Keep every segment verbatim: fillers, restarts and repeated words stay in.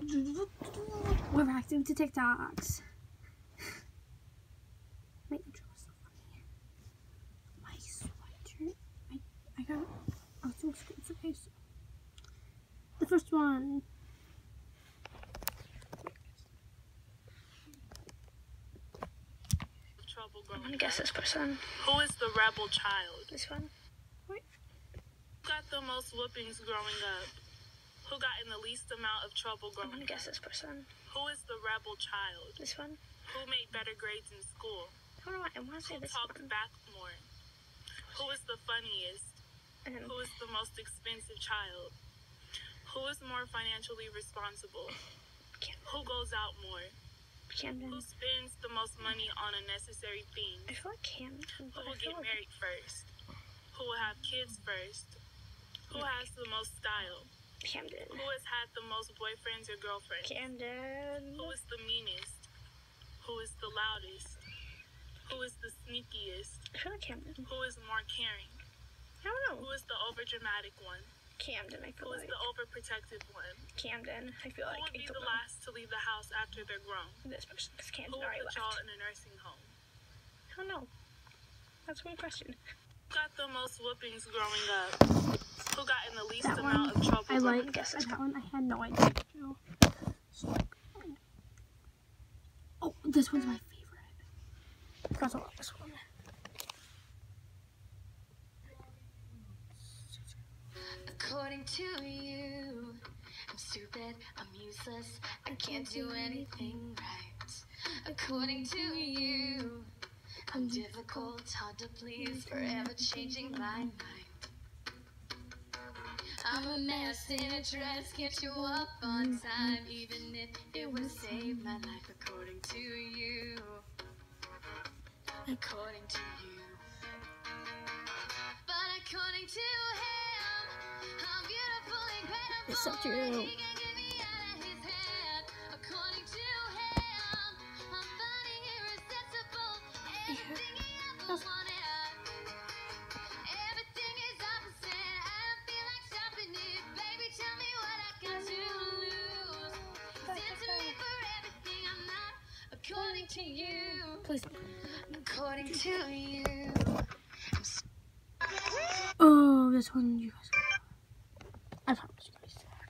We're reacting to TikToks. My intro was so funny. My sweatshirt. I, I got it. I was doing screen for face. The first one. I'm gonna guess this person. Who is the rebel child? This one. What? Who got the most whoopings growing up? Who got in the least amount of trouble growing up? I'm gonna guess this person. Who is the rebel child? This one. Who made better grades in school? I don't know. I want to say this one. Who talked back more? Who is the funniest? Um, Who is the most expensive child? Who is more financially responsible? Camden. Who goes out more? Camden. Who spends the most money on unnecessary things? I feel like Camden. Who will get like... married first? Who will have kids first? Who okay. has the most style? Camden. Who has had the most boyfriends or girlfriends? Camden. Who is the meanest? Who is the loudest? Who is the sneakiest? I feel like Camden. Who is more caring? I don't know. Who is the overdramatic one? Camden, I feel Who like. Who is the overprotective one? Camden, I feel like. Who would be the know. last to leave the house after they're grown? This person, because Camden already left. Who would put y'all in a nursing home? I don't know. That's one question. Who got the most whoopings growing up? Who got in the least that amount one, of trouble? I like guess that one. I had no idea. So, like, oh, this one's my favorite. Because I love this one. According to you, I'm stupid, I'm useless, I can't do anything right. According to you, I'm difficult, hard to please, forever changing my mind. I'm a mess in a dress, get you up on time, even if it would save my life. According to you, according to you, but according to him, I'm beautiful, incredible. It's so true. He can get me out of his head. According to him, I'm funny, irresistible. Everything he ever wanted. Everything is opposite. I feel like stopping it. Baby, tell me what I got to lose. He's into me for everything I'm not. According to you. Please. According to you. Oh, this one you guys. I promise you guys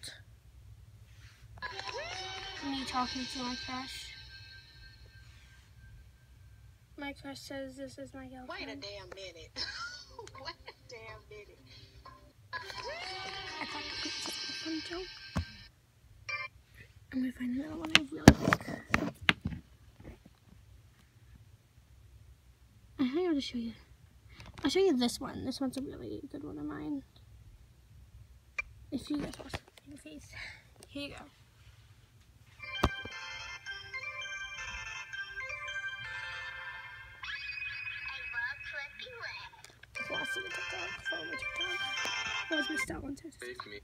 that. Me talking to my crush. My crush says this is my girlfriend. Wait a damn minute. Wait a damn minute. I thought this was a fun joke. I'm gonna find another one I really like. I have to show you. I'll show you this one. This one's a really good one of mine. If you guys want to see your face. Here you go. If you want to see the TikTok, follow my TikTok. That was my style one too. Take me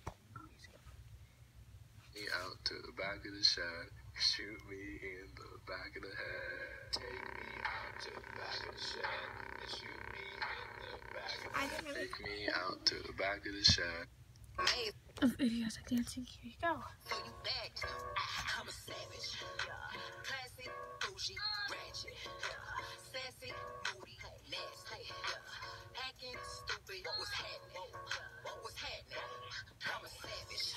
out to the back of the shed. Shoot me in the back of the head. Take me out to the back of the shed. And shoot me in the back of the head. Take me out to the back of the shed. If you guys like dancing, here you go. So you back, I'm a savage. Classy, bougie, ratchet. Sassy, moody, nasty. Hacking, stupid, what was happening? What was happening? I'm a savage.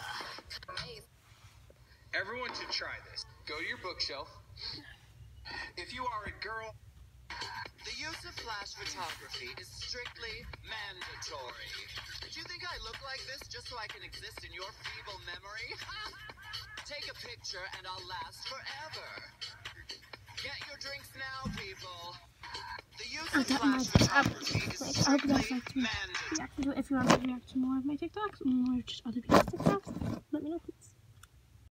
Everyone should try this. Go to your bookshelf. If you are a girl, the use of flash photography is strictly mandatory. Did you think I look like this just so I can exist in your feeble memory? Take a picture and I'll last forever. Get your drinks now, people. The use of flash photography is strictly mandatory. React to it. If you want to react to more of my TikToks or just other people's TikToks, let me know please.